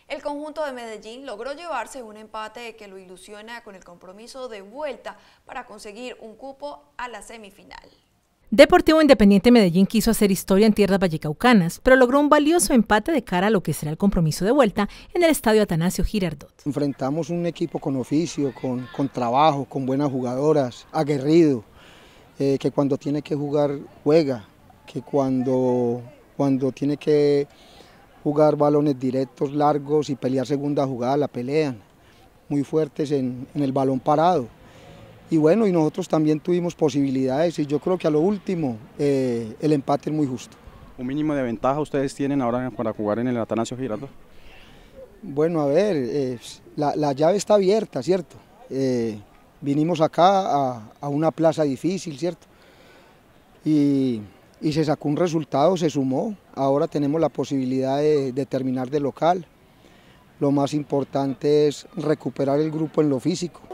El conjunto de Medellín logró llevarse un empate que lo ilusiona con el compromiso de vuelta para conseguir un cupo a la semifinal. Deportivo Independiente Medellín quiso hacer historia en tierras vallecaucanas, pero logró un valioso empate de cara a lo que será el compromiso de vuelta en el estadio Atanasio Girardot. Enfrentamos un equipo con oficio, con trabajo, con buenas jugadoras, aguerrido, que cuando tiene que jugar juega, que cuando tiene que jugar balones directos, largos y pelear segunda jugada la pelean, muy fuertes en el balón parado. Y bueno, y nosotros también tuvimos posibilidades y yo creo que a lo último el empate es muy justo. ¿Un mínimo de ventaja ustedes tienen ahora para jugar en el Atanasio Girardot? Bueno, a ver, la llave está abierta, ¿cierto? Vinimos acá a una plaza difícil, ¿cierto? Y se sacó un resultado, se sumó. Ahora tenemos la posibilidad de terminar de local. Lo más importante es recuperar el grupo en lo físico.